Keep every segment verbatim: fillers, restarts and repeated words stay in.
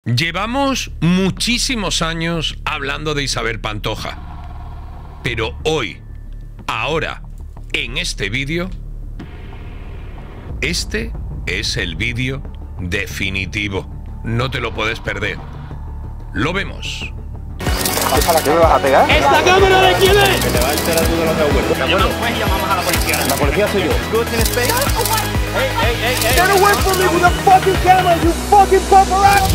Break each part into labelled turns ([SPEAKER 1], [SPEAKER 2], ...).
[SPEAKER 1] Llevamos muchísimos años hablando de Isabel Pantoja, pero hoy, ahora, en este vídeo, este es el vídeo definitivo. No te lo puedes perder. Lo vemos.
[SPEAKER 2] ¿Qué me vas a pegar?
[SPEAKER 3] ¿Esta cámara de quién es?
[SPEAKER 2] Que te va a enterar tú de lo que ha vuelto.
[SPEAKER 3] Llamamos pues y llamamos a la policía.
[SPEAKER 2] La policía soy yo.
[SPEAKER 3] Hey, hey, hey, hey.
[SPEAKER 4] Get away from me with a fucking camera, you fucking paparazzi!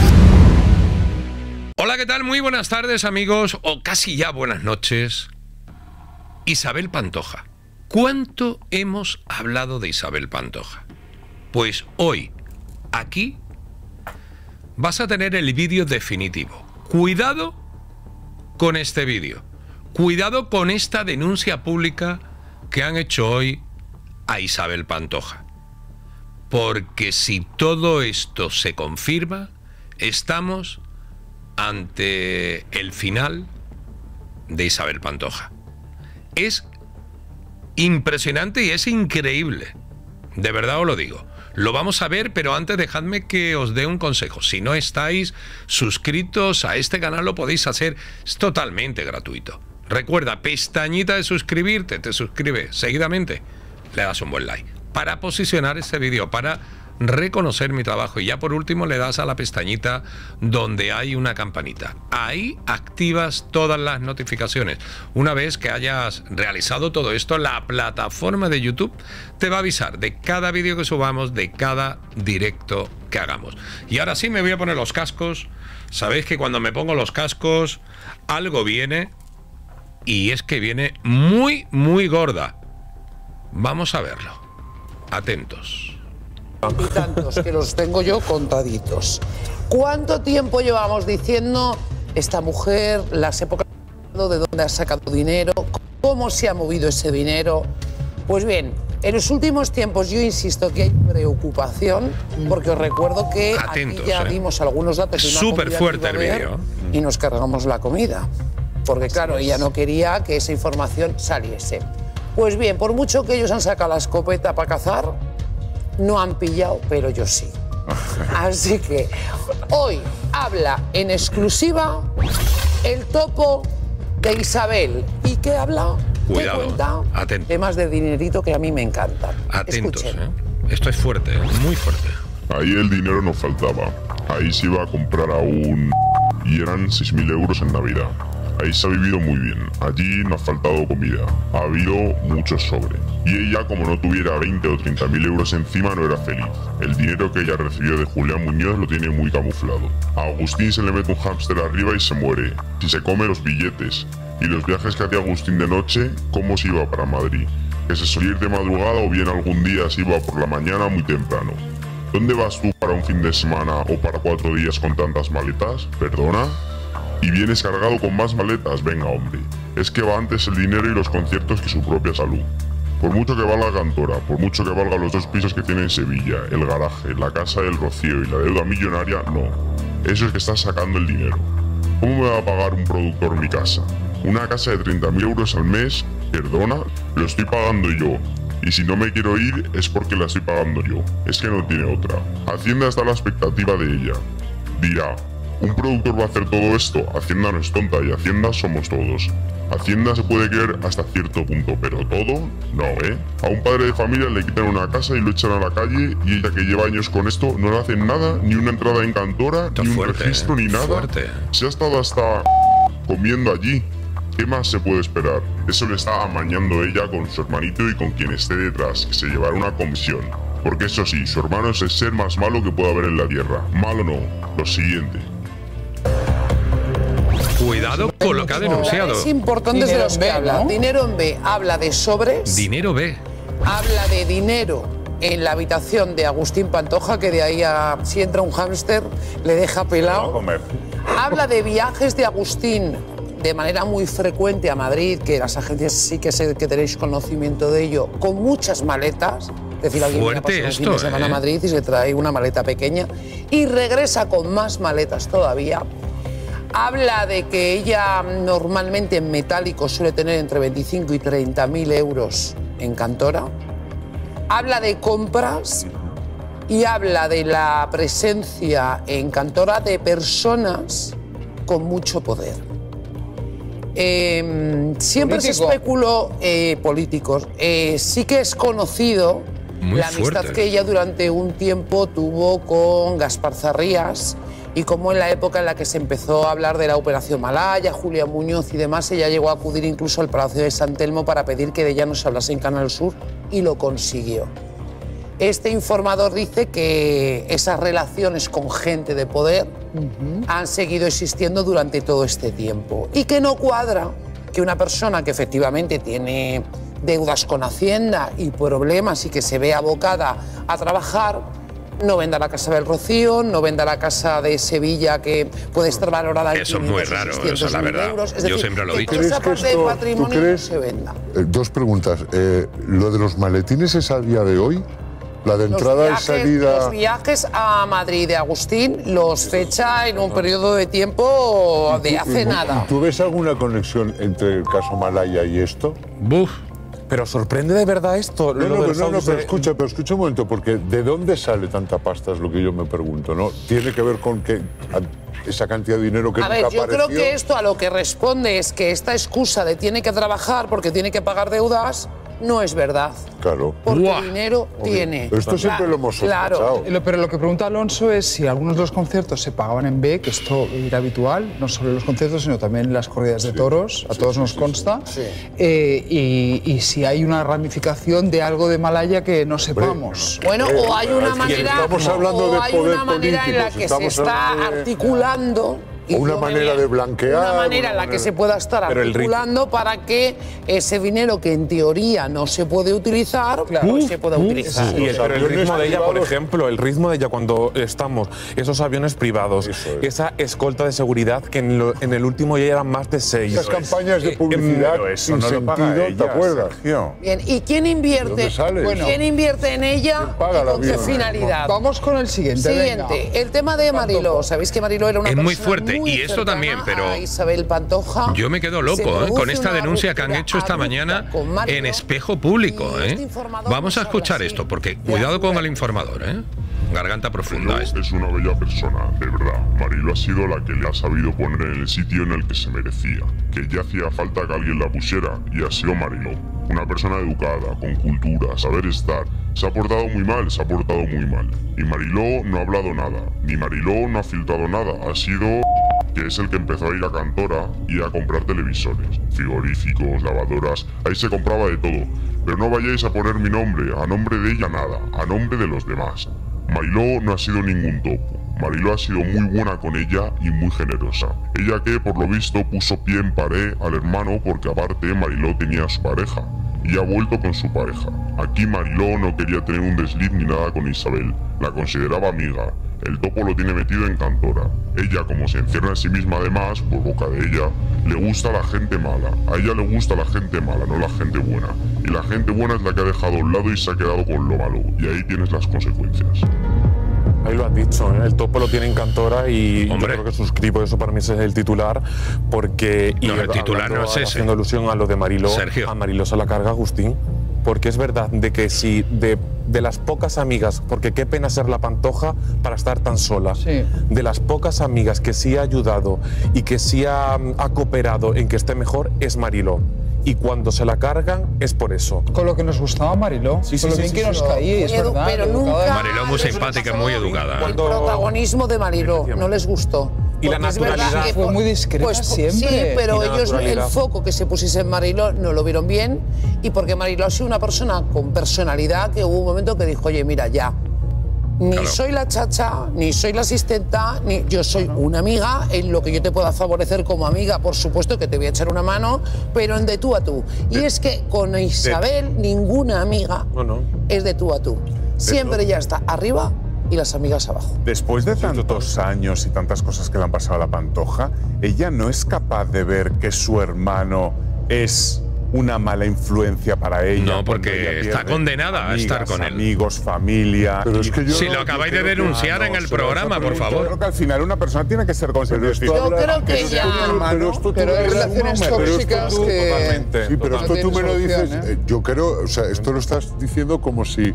[SPEAKER 1] Hola, ¿qué tal? Muy buenas tardes, amigos, o casi ya buenas noches. Isabel Pantoja. ¿Cuánto hemos hablado de Isabel Pantoja? Pues hoy, aquí, vas a tener el vídeo definitivo. Cuidado con este vídeo. Cuidado con esta denuncia pública que han hecho hoy a Isabel Pantoja. Porque si todo esto se confirma, estamos ante el final de Isabel Pantoja. Es impresionante y es increíble. De verdad os lo digo. Lo vamos a ver, pero antes dejadme que os dé un consejo. Si no estáis suscritos a este canal, lo podéis hacer. Es totalmente gratuito. Recuerda, pestañita de suscribirte, te suscribes seguidamente, le das un buen like para posicionar este vídeo, para reconocer mi trabajo, y ya por último le das a la pestañita donde hay una campanita. Ahí activas todas las notificaciones. Una vez que hayas realizado todo esto, la plataforma de YouTube te va a avisar de cada vídeo que subamos, de cada directo que hagamos. Y ahora sí me voy a poner los cascos. Sabéis que cuando me pongo los cascos algo viene, y es que viene muy muy gorda. Vamos a verlo. Atentos.
[SPEAKER 5] Y tantos que los tengo yo contaditos. ¿Cuánto tiempo llevamos diciendo esta mujer, las épocas de dónde ha sacado dinero, cómo se ha movido ese dinero? Pues bien, en los últimos tiempos yo insisto que hay preocupación, porque os recuerdo que
[SPEAKER 1] Atentos,
[SPEAKER 5] aquí ya
[SPEAKER 1] eh.
[SPEAKER 5] dimos algunos datos de una
[SPEAKER 1] Súper
[SPEAKER 5] comida
[SPEAKER 1] fuerte
[SPEAKER 5] que
[SPEAKER 1] el
[SPEAKER 5] iba a haber
[SPEAKER 1] vídeo.
[SPEAKER 5] y nos cargamos la comida. Porque claro, ella no quería que esa información saliese. Pues bien, por mucho que ellos han sacado la escopeta para cazar, no han pillado, pero yo sí. Así que hoy habla en exclusiva el topo de Isabel. ¿Y qué habla?
[SPEAKER 1] Cuidado,
[SPEAKER 5] ¿Qué cuenta?
[SPEAKER 1] atento.
[SPEAKER 5] Temas de dinerito que a mí me encantan.
[SPEAKER 1] Atentos,
[SPEAKER 5] Escuchen.
[SPEAKER 1] ¿eh? Esto es fuerte, ¿eh? Muy fuerte.
[SPEAKER 6] Ahí el dinero no faltaba. Ahí se iba a comprar aún y eran seis mil euros en Navidad. Ahí se ha vivido muy bien. Allí no ha faltado comida. Ha habido mucho sobre. Y ella, como no tuviera veinte o treinta mil euros encima, no era feliz. El dinero que ella recibió de Julián Muñoz lo tiene muy camuflado. A Agustín se le mete un hámster arriba y se muere. Si se come los billetes. Y los viajes que hacía Agustín de noche, ¿cómo se iba para Madrid? Que se solía ir de madrugada o bien algún día se iba por la mañana muy temprano. ¿Dónde vas tú para un fin de semana o para cuatro días con tantas maletas? ¿Perdona? Y vienes cargado con más maletas, venga hombre. Es que va antes el dinero y los conciertos que su propia salud. Por mucho que valga Cantora, por mucho que valga los dos pisos que tiene en Sevilla, el garaje, la casa del Rocío y la deuda millonaria, no. Eso es que estás sacando el dinero. ¿Cómo me va a pagar un productor mi casa? Una casa de treinta mil euros al mes, perdona, lo estoy pagando yo. Y si no me quiero ir es porque la estoy pagando yo. Es que no tiene otra. Hacienda está a la expectativa de ella. Dirá, ¿un productor va a hacer todo esto? Hacienda no es tonta y Hacienda somos todos. Hacienda se puede creer hasta cierto punto, pero todo, no, ¿eh? A un padre de familia le quitan una casa y lo echan a la calle, y ella, que lleva años con esto, no le hacen nada, ni una entrada en Cantora,
[SPEAKER 1] Está
[SPEAKER 6] ni un
[SPEAKER 1] fuerte,
[SPEAKER 6] registro,
[SPEAKER 1] ¿eh?
[SPEAKER 6] ni nada.
[SPEAKER 1] Fuerte.
[SPEAKER 6] Se ha estado hasta comiendo allí. ¿Qué más se puede esperar? Eso le está amañando ella con su hermanito y con quien esté detrás, que se llevará una comisión. Porque eso sí, su hermano es el ser más malo que pueda haber en la tierra. Malo no, lo siguiente.
[SPEAKER 1] Cuidado con lo que ha denunciado.
[SPEAKER 5] Es importante de
[SPEAKER 3] Dinero
[SPEAKER 5] los
[SPEAKER 3] en
[SPEAKER 5] que
[SPEAKER 3] B,
[SPEAKER 5] habla.
[SPEAKER 3] ¿no?
[SPEAKER 5] Dinero en B habla de sobres.
[SPEAKER 1] Dinero B.
[SPEAKER 5] Habla de dinero en la habitación de Agustín Pantoja, que de ahí a, si entra un hámster le deja pelado. Habla de viajes de Agustín de manera muy frecuente a Madrid, que las agencias sí que sé que tenéis conocimiento de ello, con muchas maletas. Es decir, alguien viene a
[SPEAKER 1] Fuerte
[SPEAKER 5] pasar un fin
[SPEAKER 1] esto,
[SPEAKER 5] de semana
[SPEAKER 1] ¿eh?
[SPEAKER 5] a Madrid y se trae una maleta pequeña y regresa con más maletas todavía. Habla de que ella normalmente en metálico suele tener entre veinticinco y treinta mil euros en Cantora. Habla de compras y habla de la presencia en Cantora de personas con mucho poder. Eh, siempre
[SPEAKER 7] Político.
[SPEAKER 5] se especuló, eh, políticos, eh, sí que es conocido
[SPEAKER 1] Muy
[SPEAKER 5] la amistad
[SPEAKER 1] fuerte.
[SPEAKER 5] que ella durante un tiempo tuvo con Gaspar Zarrías y cómo en la época en la que se empezó a hablar de la Operación Malaya, Julia Muñoz y demás, ella llegó a acudir incluso al Palacio de San Telmo para pedir que de ella no se hablase en Canal Sur y lo consiguió. Este informador dice que esas relaciones con gente de poder han seguido existiendo durante todo este tiempo y que no cuadra que una persona que efectivamente tiene deudas con Hacienda y problemas y que se ve abocada a trabajar no venda la casa del Rocío, no venda la casa de Sevilla que puede estar valorada en
[SPEAKER 1] Eso es muy
[SPEAKER 5] quinientos o
[SPEAKER 1] raro,
[SPEAKER 5] seiscientos
[SPEAKER 1] eso es la
[SPEAKER 5] mil
[SPEAKER 1] verdad.
[SPEAKER 5] euros. Es
[SPEAKER 1] Yo
[SPEAKER 5] decir,
[SPEAKER 1] siempre lo he
[SPEAKER 5] que
[SPEAKER 1] dicho.
[SPEAKER 5] esa parte del
[SPEAKER 8] ¿tú
[SPEAKER 5] patrimonio
[SPEAKER 8] crees-
[SPEAKER 5] no se venda.
[SPEAKER 8] Eh, dos preguntas. Eh, ¿Lo de los maletines es a día de hoy? ¿La de
[SPEAKER 5] Los
[SPEAKER 8] entrada y
[SPEAKER 5] viajes,
[SPEAKER 8] salida?
[SPEAKER 5] los viajes a Madrid de Agustín los fecha en un periodo de tiempo de hace nada.
[SPEAKER 8] ¿Tú ves alguna conexión entre el caso Malaya y esto?
[SPEAKER 1] Buf.
[SPEAKER 9] Pero sorprende de verdad esto.
[SPEAKER 8] No,
[SPEAKER 9] lo
[SPEAKER 8] no,
[SPEAKER 9] de
[SPEAKER 8] pero,
[SPEAKER 9] los
[SPEAKER 8] no, no,
[SPEAKER 9] audios
[SPEAKER 8] pero
[SPEAKER 9] de-
[SPEAKER 8] escucha, pero escucha un momento, porque ¿de dónde sale tanta pasta? Es lo que yo me pregunto, ¿no? Tiene que ver con que a- esa cantidad de dinero que
[SPEAKER 5] A
[SPEAKER 8] nunca
[SPEAKER 5] ver, yo creo
[SPEAKER 8] apareció.
[SPEAKER 5] que esto a lo que responde es que esta excusa de tiene que trabajar porque tiene que pagar deudas no es verdad.
[SPEAKER 8] Claro.
[SPEAKER 5] Porque
[SPEAKER 1] Buah.
[SPEAKER 5] dinero tiene.
[SPEAKER 8] Pero esto siempre
[SPEAKER 5] Cla-
[SPEAKER 8] lo hemos
[SPEAKER 5] Claro.
[SPEAKER 8] sospechado.
[SPEAKER 7] Lo- Pero lo que pregunta Alonso es si algunos de los conciertos se pagaban en B, que esto era habitual, no solo en los conciertos, sino también en las corridas de toros, a todos nos consta, eh, y, y si hay una ramificación de algo de Malaya que no sepamos.
[SPEAKER 5] Bueno, o hay una manera,
[SPEAKER 8] estamos hablando
[SPEAKER 5] o
[SPEAKER 8] de
[SPEAKER 5] hay
[SPEAKER 8] poder
[SPEAKER 5] una manera en la
[SPEAKER 8] político,
[SPEAKER 5] que se
[SPEAKER 8] estamos
[SPEAKER 5] está
[SPEAKER 8] hablando de-
[SPEAKER 5] articulando. y
[SPEAKER 8] O una
[SPEAKER 5] yo me
[SPEAKER 8] manera
[SPEAKER 5] voy a-
[SPEAKER 8] de blanquear,
[SPEAKER 5] Una manera
[SPEAKER 8] una
[SPEAKER 5] en la que
[SPEAKER 8] manera-
[SPEAKER 5] se pueda estar
[SPEAKER 9] Pero el ritmo-
[SPEAKER 5] articulando para que ese dinero que en teoría no se puede utilizar, pues se pueda utilizar.
[SPEAKER 9] Y el, pero el
[SPEAKER 8] aviones
[SPEAKER 9] ritmo de ella, por
[SPEAKER 8] privados-
[SPEAKER 9] ejemplo, el ritmo de ella cuando estamos, esos aviones privados,
[SPEAKER 8] Eso es.
[SPEAKER 9] esa escolta de seguridad que en, lo- en el último ya eran más de seis.
[SPEAKER 8] Esas campañas de publicidad
[SPEAKER 10] Pero eso
[SPEAKER 8] sin
[SPEAKER 10] no lo paga
[SPEAKER 8] sentido,
[SPEAKER 10] ella,
[SPEAKER 8] ¿te acuerdas?
[SPEAKER 10] Sergio.
[SPEAKER 5] Bien, ¿y quién invierte?
[SPEAKER 8] ¿De dónde sale?
[SPEAKER 5] Bueno, ¿quién invierte en ella
[SPEAKER 8] ¿Quién paga
[SPEAKER 5] y
[SPEAKER 8] el
[SPEAKER 5] con qué
[SPEAKER 8] avión?
[SPEAKER 5] finalidad?
[SPEAKER 7] Vamos con el siguiente.
[SPEAKER 5] Siguiente,
[SPEAKER 7] venga.
[SPEAKER 5] el tema de Mariló. Sabéis que Mariló era una
[SPEAKER 1] Es
[SPEAKER 5] persona
[SPEAKER 1] muy fuerte,
[SPEAKER 5] muy
[SPEAKER 1] y esto
[SPEAKER 5] cercana
[SPEAKER 1] también, pero
[SPEAKER 5] a Isabel Pantoja.
[SPEAKER 1] Yo me quedo
[SPEAKER 5] Se
[SPEAKER 1] loco ¿eh?
[SPEAKER 5] produce
[SPEAKER 1] con esta
[SPEAKER 5] una
[SPEAKER 1] denuncia que han
[SPEAKER 5] ruptura
[SPEAKER 1] hecho esta
[SPEAKER 5] abrupta
[SPEAKER 1] mañana
[SPEAKER 5] con Mariló,
[SPEAKER 1] en Espejo Público.
[SPEAKER 5] y
[SPEAKER 1] ¿eh?
[SPEAKER 5] este informador
[SPEAKER 1] Vamos a
[SPEAKER 5] nos habla
[SPEAKER 1] escuchar
[SPEAKER 5] así
[SPEAKER 1] esto, porque
[SPEAKER 5] de
[SPEAKER 1] cuidado con
[SPEAKER 5] Azúcar.
[SPEAKER 1] el informador. ¿eh? Garganta profunda.
[SPEAKER 6] Mariló
[SPEAKER 1] esto.
[SPEAKER 6] es una bella persona, de verdad. Mariló ha sido la que le ha sabido poner en el sitio en el que se merecía. Que ya hacía falta que alguien la pusiera, y ha sido Mariló. Una persona educada, con cultura, saber estar. Se ha portado muy mal, se ha portado muy mal. Y Mariló no ha hablado nada. Ni Mariló no ha filtrado nada. Ha sido que es el que empezó a ir a Cantora y a comprar televisores, frigoríficos, lavadoras. Ahí se compraba de todo. Pero no vayáis a poner mi nombre, a nombre de ella nada, a nombre de los demás. Mariló no ha sido ningún topo. Mariló ha sido muy buena con ella y muy generosa. Ella que, por lo visto, puso pie en pared al hermano porque aparte Mariló tenía a su pareja y ha vuelto con su pareja. Aquí Mariló no quería tener un desliz ni nada con Isabel. La consideraba amiga. El topo lo tiene metido en Cantora. Ella, como se encierra en sí misma además, por boca de ella, le gusta la gente mala. A ella le gusta la gente mala, no la gente buena. Y la gente buena es la que ha dejado a un lado y se ha quedado con lo malo. Y ahí tienes las consecuencias.
[SPEAKER 9] Ahí lo has dicho, ¿eh? El topo lo tiene en Cantora y
[SPEAKER 1] Hombre.
[SPEAKER 9] yo creo que suscribo, eso para mí ese es el titular, porque... y
[SPEAKER 1] No, el titular
[SPEAKER 9] hablando-
[SPEAKER 1] no es ese.
[SPEAKER 9] Haciendo alusión a lo de Mariló,
[SPEAKER 1] Sergio.
[SPEAKER 9] a Mariló se la carga Agustín, porque es verdad de que si de, de las pocas amigas, porque qué pena ser la Pantoja para estar tan sola,
[SPEAKER 7] Sí.
[SPEAKER 9] de las pocas amigas que sí ha ayudado y que sí ha, ha cooperado en que esté mejor, es Mariló. Y cuando se la cargan es por eso.
[SPEAKER 7] Con lo que nos gustaba Mariló,
[SPEAKER 9] Sí, sí,
[SPEAKER 7] con lo
[SPEAKER 9] sí,
[SPEAKER 7] bien
[SPEAKER 9] sí,
[SPEAKER 7] que
[SPEAKER 9] sí.
[SPEAKER 7] nos caía, y es
[SPEAKER 5] Edu-
[SPEAKER 7] verdad.
[SPEAKER 5] pero
[SPEAKER 7] educada.
[SPEAKER 5] nunca
[SPEAKER 1] Mariló muy
[SPEAKER 5] les
[SPEAKER 1] simpática,
[SPEAKER 5] gustó
[SPEAKER 1] muy educada.
[SPEAKER 5] El
[SPEAKER 9] Cuando-
[SPEAKER 5] protagonismo de Mariló no les gustó.
[SPEAKER 9] Y la
[SPEAKER 5] Porque es verdad
[SPEAKER 9] naturalidad.
[SPEAKER 5] que
[SPEAKER 7] Fue
[SPEAKER 5] por-
[SPEAKER 7] muy discreta
[SPEAKER 5] pues,
[SPEAKER 7] siempre.
[SPEAKER 5] Sí, pero
[SPEAKER 9] Y la
[SPEAKER 5] ellos el
[SPEAKER 9] naturalidad.
[SPEAKER 5] foco que se pusiese en Mariló no lo vieron bien y porque Mariló ha sido una persona con personalidad que hubo un momento que dijo, oye, mira, ya. Ni
[SPEAKER 1] Claro.
[SPEAKER 5] soy la chacha, ni soy la asistenta, ni yo soy una amiga en lo que yo te pueda favorecer como amiga, por supuesto que te voy a echar una mano, pero en de tú a tú. Y es que con Isabel ninguna amiga
[SPEAKER 9] No, no.
[SPEAKER 5] es de tú a tú. Siempre ella está arriba y las amigas abajo.
[SPEAKER 10] Después de tantos años y tantas cosas que le han pasado a la Pantoja, ella no es capaz de ver que su hermano es una mala influencia para ella.
[SPEAKER 1] No,
[SPEAKER 10] cuando
[SPEAKER 1] porque
[SPEAKER 10] ella
[SPEAKER 1] está
[SPEAKER 10] pierde
[SPEAKER 1] condenada a
[SPEAKER 10] amigas,
[SPEAKER 1] estar con él.
[SPEAKER 10] Amigos, familia.
[SPEAKER 8] Pero es
[SPEAKER 10] y-
[SPEAKER 8] que yo
[SPEAKER 1] Si
[SPEAKER 8] no-
[SPEAKER 1] lo
[SPEAKER 8] yo
[SPEAKER 1] acabáis de
[SPEAKER 8] creo que-
[SPEAKER 1] denunciar en el
[SPEAKER 10] se lo
[SPEAKER 1] programa,
[SPEAKER 10] vas a
[SPEAKER 1] por
[SPEAKER 10] preguntar.
[SPEAKER 1] favor.
[SPEAKER 10] Yo creo que al final una persona tiene que ser consciente de
[SPEAKER 8] Pero
[SPEAKER 10] decir,
[SPEAKER 8] esto habla-
[SPEAKER 5] creo que
[SPEAKER 10] "Pero
[SPEAKER 5] ya-
[SPEAKER 10] es tu hermano".
[SPEAKER 8] pero esto tú
[SPEAKER 7] Pero
[SPEAKER 8] lo
[SPEAKER 7] hay
[SPEAKER 8] ves-
[SPEAKER 7] relaciones
[SPEAKER 10] Pero esto
[SPEAKER 7] tóxicas
[SPEAKER 10] tú-
[SPEAKER 7] que...
[SPEAKER 9] totalmente.
[SPEAKER 8] Sí, pero
[SPEAKER 7] No
[SPEAKER 8] esto tú
[SPEAKER 7] tiene
[SPEAKER 8] me lo
[SPEAKER 7] solución,
[SPEAKER 8] dices,
[SPEAKER 7] ¿eh?
[SPEAKER 8] eh, yo creo, o sea, esto lo estás diciendo como si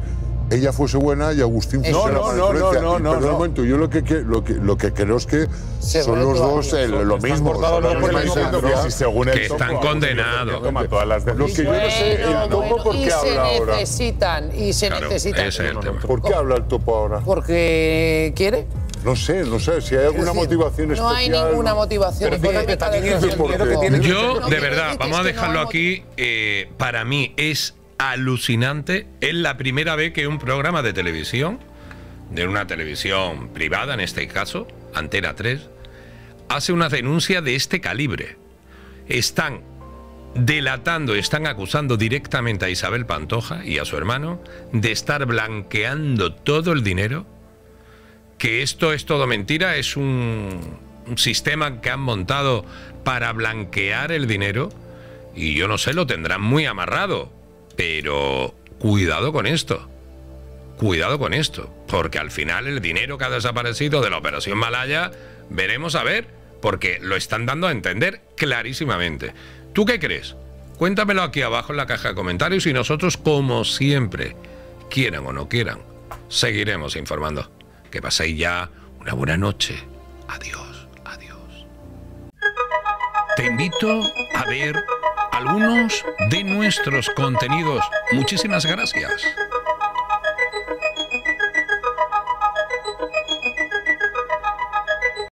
[SPEAKER 8] ella fuese buena y Agustín fuese
[SPEAKER 10] No,
[SPEAKER 8] la
[SPEAKER 10] no,
[SPEAKER 8] mala
[SPEAKER 10] no,
[SPEAKER 8] influencia.
[SPEAKER 10] no, no,
[SPEAKER 8] Pero
[SPEAKER 10] no.
[SPEAKER 8] un momento, yo lo que, que- lo que, lo que creo es que
[SPEAKER 5] Se
[SPEAKER 8] son
[SPEAKER 5] ve
[SPEAKER 8] los
[SPEAKER 5] todavía.
[SPEAKER 8] dos el- lo
[SPEAKER 10] Están
[SPEAKER 8] mismo.
[SPEAKER 10] cortados
[SPEAKER 8] son
[SPEAKER 10] los
[SPEAKER 8] la
[SPEAKER 10] por el
[SPEAKER 8] misma
[SPEAKER 10] mismo
[SPEAKER 8] esencia.
[SPEAKER 10] camino, si según el
[SPEAKER 1] Que
[SPEAKER 10] topo,
[SPEAKER 1] están
[SPEAKER 10] Agustín
[SPEAKER 1] condenados.
[SPEAKER 10] toma todas las
[SPEAKER 8] Lo que yo
[SPEAKER 10] decisiones.
[SPEAKER 8] no sé, el
[SPEAKER 5] Bueno,
[SPEAKER 8] topo, ¿por
[SPEAKER 5] y
[SPEAKER 8] qué
[SPEAKER 5] se
[SPEAKER 8] habla ahora?
[SPEAKER 5] necesitan, y se
[SPEAKER 1] Claro,
[SPEAKER 5] necesitan.
[SPEAKER 1] ese es el tema.
[SPEAKER 8] ¿Por qué habla el topo ahora?
[SPEAKER 5] Porque quiere.
[SPEAKER 8] No sé, no sé, si hay alguna
[SPEAKER 5] Es decir,
[SPEAKER 8] motivación especial.
[SPEAKER 5] No hay ninguna motivación
[SPEAKER 7] Pero fíjate,
[SPEAKER 5] económica
[SPEAKER 7] también
[SPEAKER 5] detrás
[SPEAKER 7] es
[SPEAKER 5] del
[SPEAKER 7] dinero que
[SPEAKER 5] grupo.
[SPEAKER 7] tiene-
[SPEAKER 1] Yo,
[SPEAKER 5] No,
[SPEAKER 1] de
[SPEAKER 5] que
[SPEAKER 1] verdad,
[SPEAKER 5] dices
[SPEAKER 1] vamos a
[SPEAKER 5] que no
[SPEAKER 1] dejarlo
[SPEAKER 5] hay
[SPEAKER 1] aquí. eh, para mí es alucinante. Es la primera vez que un programa de televisión, de una televisión privada en este caso, Antena tres, hace una denuncia de este calibre. Están delatando, están acusando directamente a Isabel Pantoja y a su hermano de estar blanqueando todo el dinero, que esto es todo mentira, es un, un sistema que han montado para blanquear el dinero, y yo no sé, lo tendrán muy amarrado, pero cuidado con esto, cuidado con esto, porque al final el dinero que ha desaparecido de la Operación Malaya, veremos a ver, porque lo están dando a entender clarísimamente. ¿Tú qué crees? Cuéntamelo aquí abajo en la caja de comentarios y nosotros, como siempre, quieran o no quieran, seguiremos informando. Que paséis ya una buena noche. Adiós, adiós. Te invito a ver algunos de nuestros contenidos. Muchísimas gracias.